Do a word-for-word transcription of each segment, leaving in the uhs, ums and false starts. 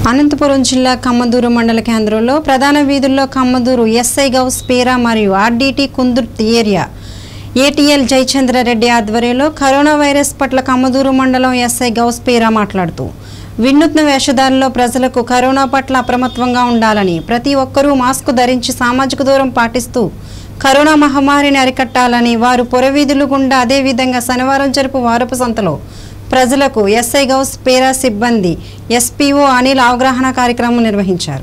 అనంతపురం జిల్లా కమ్మదూరు మండల కేంద్రంలో ప్రధాన వీధుల్లో కమ్మదూరు ఎస్ఐ గౌస్ పేరా మరియు RDT Kundurthi area ATL Jayachandra Reddy ఆధ్వర్యంలో కరోనా వైరస్ పట్ల కమ్మదూరు మండలం ఎస్ఐ గౌస్ పేరా మాట్లాడుతూ వినూత్న వేషధారణలో ప్రజలకు కరోనా పట్ల అప్రమత్తంగా ఉండాలని ప్రతి ఒక్కరూ మాస్క్ ధరించి సామాజిక దూరం పాటిస్తూ కరోనా మహమ్మారిని అరికట్టాలని వారు పొరవీధులు గుండా అదే విధంగా శనివారం జరుపు వారపు సంతలో ప్రజలకు ఎస్ఐ గౌస్ పేరా సిబ్బంది ఎస్పీఓ అనిల్ అవగాహన కార్యక్రమం నిర్వహించారు.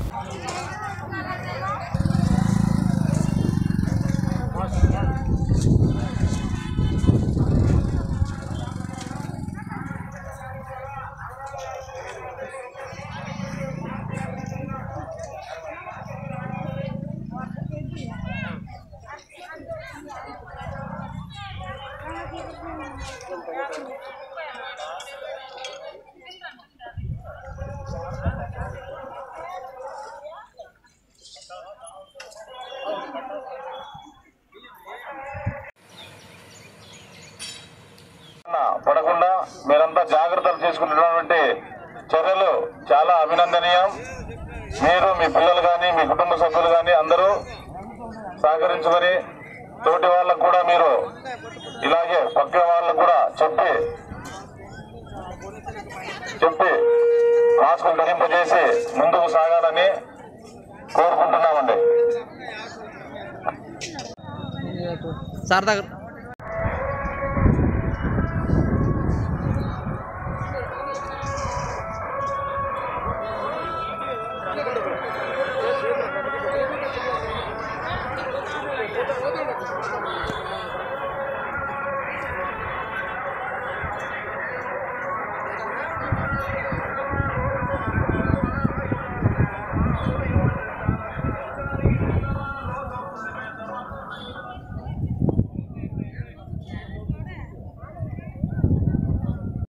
పడకుండా మీరంతా జాగ్రత్తలు తీసుకుంటున్నటువంటి చర్యలు చాలా అభినందనీయం. మీరు మీ పిల్లలు కానీ మీ కుటుంబ సభ్యులు కానీ అందరూ సహకరించుకొని తోటి వాళ్ళకు కూడా మీరు ఇలాగే పక్క వాళ్ళకు కూడా చెప్పి చెప్పి మాస్కులు ధరింపజేసి ముందుకు సాగాలని కోరుకుంటున్నామండి. సార్ దగ్గర